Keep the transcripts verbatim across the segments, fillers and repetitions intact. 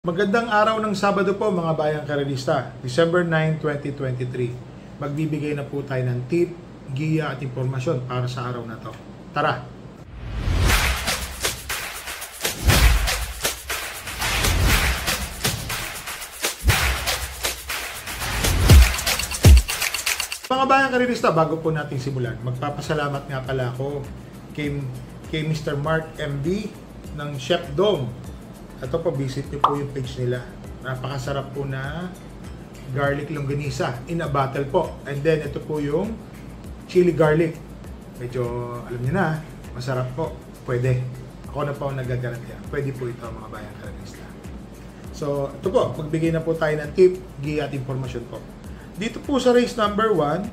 Magandang araw ng Sabado po mga bayang karelista, December nine, twenty twenty-three. Magbibigay na po tayo ng tip, giya at impormasyon para sa araw na to. Tara! Mga bayang karelista, bago po natin simulan, magpapasalamat nga pala ako kay, kay Mister Mark M B ng Chef Dome. Ito po, visit niyo po yung page nila. Napakasarap po na garlic longganisa in a bottle po. And then, ito po yung chili garlic. Medyo, alam niyo na, masarap po. Pwede. Ako na po ang nagagarantiya. Pwede po ito, mga bayang karelista. So, ito po, pagbigay na po tayo ng tip, giya at informasyon po. Dito po sa race number one,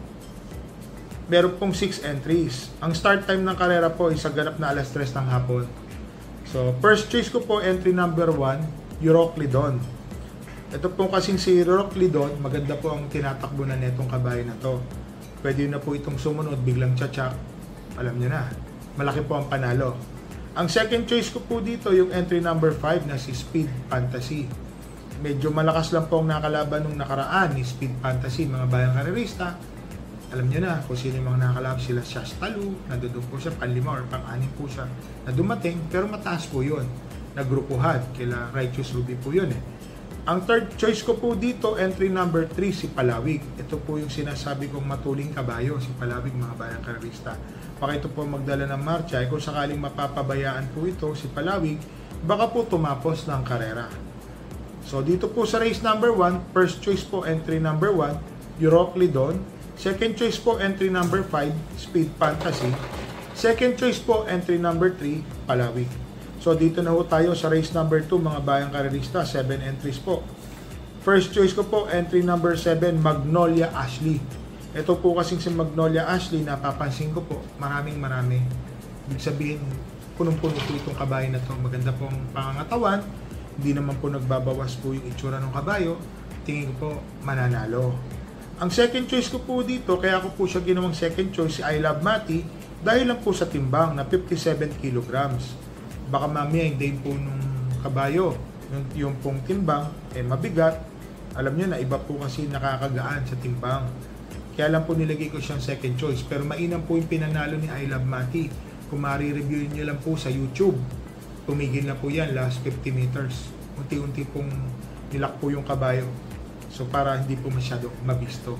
meron pong six entries. Ang start time ng karera po ay sa ganap na alas tres ng hapon. So, first choice ko po, entry number one, Euroclidon. Ito po kasing si Euroclidon, maganda po ang tinatakbo na netong kabayo na to. Pwede na po itong sumunod, biglang tchatchak. Alam nyo na, malaki po ang panalo. Ang second choice ko po dito, yung entry number five na si Speed Fantasy. Medyo malakas lang po ang nakalaban nung nakaraan ni Speed Fantasy, mga bayang karerista. Alam niyo na kung sino yung mga nakakalaban, sila Shastalu, nandoon po siya, panlima or pang-anim po siya na dumating, pero mataas po yun. Nagrupuhan, kila Righteous Ruby po yun eh. Ang third choice ko po dito, entry number three, si Palawig. Ito po yung sinasabi kong matuling kabayo, si Palawig, mga bayang karerista. Baka ito po magdala ng marcha, eh, kung sakaling mapapabayaan po ito, si Palawig, baka po tumapos ng karera. So dito po sa race number one, first choice po, entry number one, Euroclidon. Second choice po, entry number five, Speed Fantasy. Second choice po, entry number three, Palawig. So dito na po tayo sa race number two, mga bayang karerista, seven entries po. First choice ko po, entry number seven, Magnolia Ashley. Ito po kasing si Magnolia Ashley, napapansin ko po, maraming marami. Ibig sabihin, punong-puno po itong kabayo na to. Maganda po ang pangangatawan. Hindi naman po nagbabawas po yung itsura ng kabayo. Tingin ko po, mananalo. Ang second choice ko po dito, kaya ko po siya ginawang second choice, si I Love Mati, dahil lang po sa timbang na fifty-seven kilograms. Baka mamaya yung day po nung kabayo, yung, yung pong timbang, eh mabigat. Alam niyo na, iba po kasi nakakagaan sa timbang. Kaya lang po nilagay ko siyang second choice. Pero mainam po yung pinanalo ni I Love Mati. Kung ma-review niyo lang po sa YouTube, tumigil na po yan, last fifty meters. Unti-unti pong nilak po yung kabayo. So, para hindi po masyado mabisto.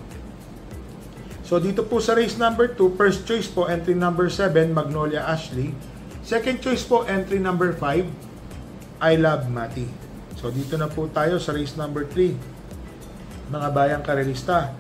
So, dito po sa race number two, first choice po, entry number seven, Magnolia Ashley. Second choice po, entry number five, I Love Mati. So, dito na po tayo sa race number three. Mga bayang karelista,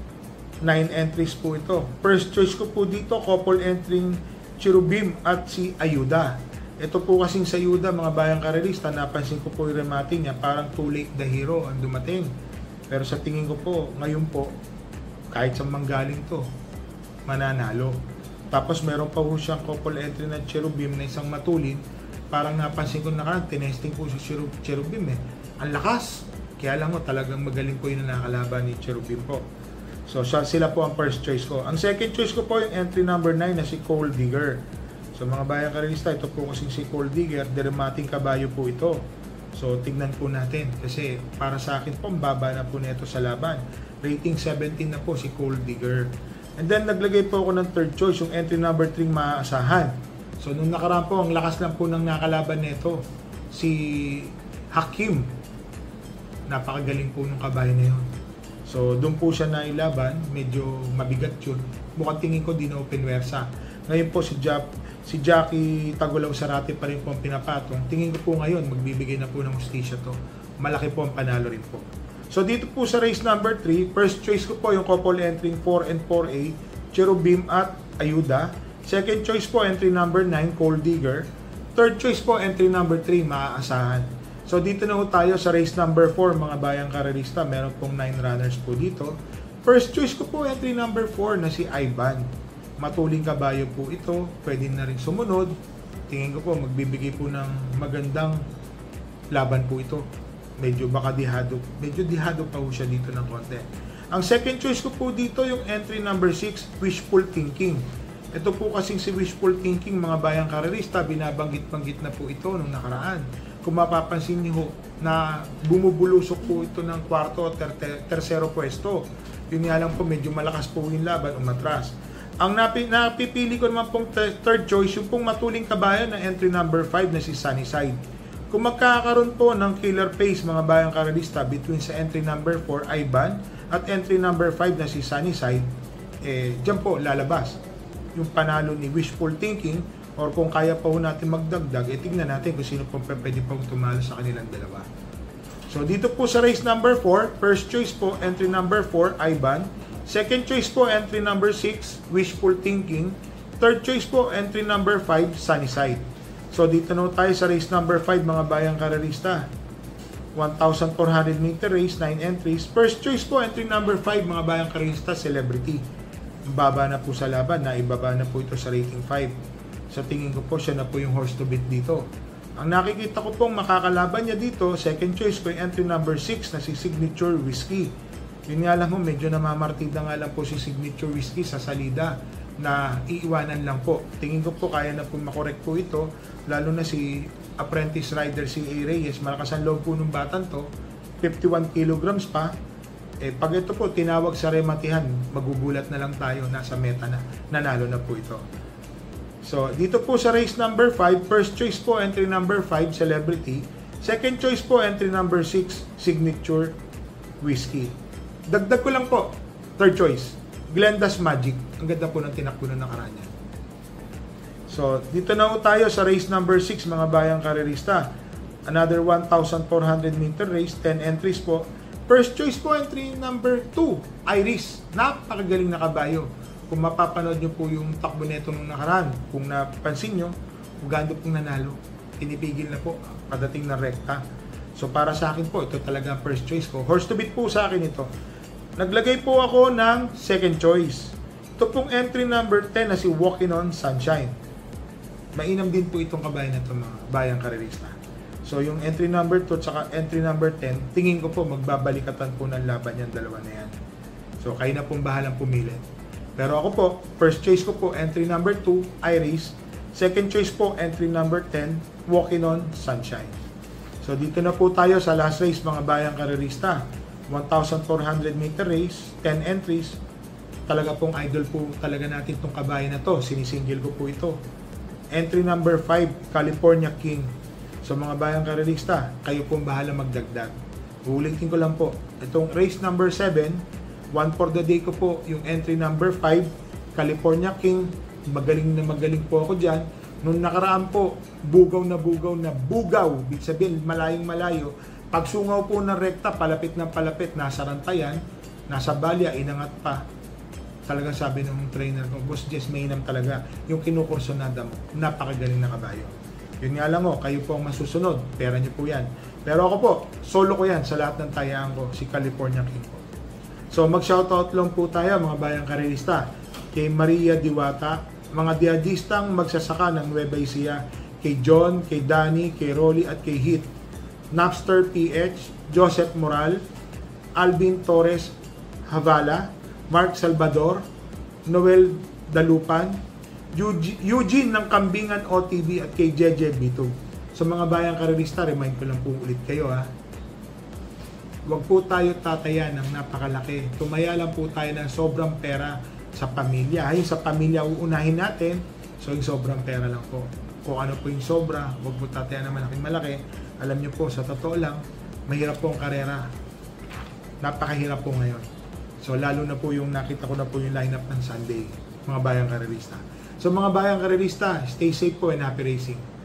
nine entries po ito. First choice ko po dito, couple entering Cherubim at si Ayuda. Ito po kasing sa Ayuda, mga bayang karelista, napansin ko po yung remate niya, parang too late the hero ang dumating. Pero sa tingin ko po, ngayon po, kahit sa manggaling to, mananalo. Tapos meron pa po siyang couple entry na Cherubim na isang matulin. Parang napansin ko na karang, tinesting po si Cherubim eh. Ang lakas! Kaya lang mo, talagang magaling po yung nakakalaban ni Cherubim po. So sila po ang first choice ko. Ang second choice ko po yung entry number nine na si Coal Digger. So mga bayang karelista, ito po kasing si Coal Digger, dermating kabayo po ito. So, tignan po natin kasi para sa akin po, baba na po nito sa laban. Rating seventeen na po si Coal Digger. And then, naglagay po ako ng third choice, yung entry number three, maaasahan. So, nung nakaraan po, ang lakas lang po ng nakalaban nito, si Hakim. Napakagaling po ng kabayo na yun. So, doon po siya nailaban, medyo mabigat yun. Mukhang tingin ko, di na open wersa. Ngayon po, si Jap, si Jackie Tagulaw Sarate pa rin po ang pinapatong. Tingin ko po ngayon, magbibigay na po ng hustisya to. Malaki po ang panalo rin po. So dito po sa race number three, first choice ko po yung couple entering four and four A, Cherubim at Ayuda. Second choice po, entry number nine, Coal Digger. Third choice po, entry number three, maaasahan. So dito na po tayo sa race number four, mga bayang karerista. Meron pong nine runners po dito. First choice ko po, entry number four na si Ivan. Matuling kabayo po ito, pwede na rin sumunod. Tingin ko po, magbibigay po ng magandang laban po ito. Medyo baka dihado, medyo dihado pa po siya dito ng konti. Ang second choice ko po dito, yung entry number six, Wishful Thinking. Ito po kasing si Wishful Thinking, mga bayang karerista, binabanggit-banggit na po ito nung nakaraan. kung mapapansin niyo ho, na bumubulusok po ito ng kwarto o ter ter tersero pwesto. Yun nga lang po, medyo malakas po yung laban, umatras. Ang napi napipili ko naman pong third choice, yung pong matuling kabayan na entry number five na si Sunnyside. Kung magkakaroon po ng killer pace mga bayang karalista between sa entry number four, Ivan, at entry number five na si Sunnyside, eh, dyan po lalabas yung panalo ni wishful thinking, or kung kaya pa po natin magdagdag, eh, tignan natin kung sino po pwede pong tumalo sa kanilang dalawa. So dito po sa race number four, first choice po entry number four, Ivan. Second choice po entry number six, wishful thinking. Third choice po entry number five, Sunnyside. So dito na tayo sa race number five mga bayang karalista. one thousand four hundred meter race, nine entries. First choice po entry number five mga bayang karalista, Celebrity. Baba na po sa laban, naibaba na po ito sa rating five. Sa tingin ko po, siya na po yung horse to beat dito. Ang nakikita ko pong makakalaban niya dito, second choice ko yung entry number six na si Signature Whiskey. Yun nga lang po, medyo namamartida nga lang po si Signature Whiskey sa salida na iiwanan lang po. Tingin ko po kaya na po makorek po ito, lalo na si apprentice rider si A. Reyes, malakas ang loob po ng batang to, fifty-one kilograms pa. Eh, pag ito po tinawag sa rematihan, magugulat na lang tayo, nasa meta na, nanalo na po ito. So, dito po sa race number five, first choice po entry number five, Celebrity. Second choice po entry number six, Signature Whiskey. Dagdag ko lang po, third choice, Glenda's Magic. Ang ganda po ng tinakbo ng nakaraan niya. So, dito na po tayo sa race number six, mga bayang karerista. Another one thousand four hundred meter race, ten entries po. First choice po entry number two, Iris. Napakagaling na kabayo. Kung mapapanood nyo po yung takbo neto nung nakaraan, kung napansin nyo, ugando pong nanalo. Tinipigil na po padating na rekta. So para sa akin po, ito talaga ang first choice ko. Horse to beat po sa akin ito. Naglagay po ako ng second choice. Ito pong entry number ten na si Walking on Sunshine. Mainam din po itong kabayan na ito mga bayang karerista. So yung entry number two at saka entry number ten, tingin ko po magbabalikatan po ng laban yung dalawa na yan. So kayo na pong bahalang pumili. Pero ako po, first choice ko po entry number two, Iris. Second choice po entry number ten, Walking on Sunshine. So dito na po tayo sa last race mga bayang karerista. one thousand four hundred meter race, ten entries. Talaga pong idol po talaga natin itong kabayan na to. Sinisingle ko po ito. Entry number five, California King. So mga bayang karerista, kayo pong bahala magdagdag. Ulitin ko lang po, itong race number seven, one for the day ko po, yung entry number five, California King. Magaling na magaling po ako dyan. Nung nakaraan po, bugaw na bugaw na bugaw. Ibig sabihin, malayong malayo. Pagsungaw po ng rekta, palapit ng palapit, nasa rantayan, nasa balya, inangat pa. Talagang sabi ng trainer ko, Boss Jess, mainam talaga. Yung kinukurso na damo, napakagaling na kabayo. Yun nga lang o, kayo po ang masusunod. Pera nyo po yan. Pero ako po, solo ko yan sa lahat ng tayaan ko, si California King po. So mag-shoutout lang po tayo mga bayang karerista. Kay Maria Diwata, mga diadistang magsasaka ng Nueva Ecija, kay John, kay Danny, kay Rolly at kay Heath, Napster P H, Joseph Moral, Alvin Torres Havala, Mark Salvador, Noel Dalupan, Eugene ng Kambingan O T V at kay J J B two. So mga bayang karerista, remind ko lang po ulit kayo ha. Huwag po tayo tataya ng napakalaki. Tumaya lang po tayo ng sobrang pera sa pamilya. Ay, sa pamilya uunahin natin. So yung sobrang pera lang po. Kung ano po yung sobra, huwag po tataya ng malaking malaki. Alam nyo po, sa totoo lang, mahirap po ang karera. Napakahirap po ngayon. So lalo na po yung nakita ko na po yung lineup ng Sunday, mga bayang karerista. So mga bayang karerista, stay safe po and happy racing.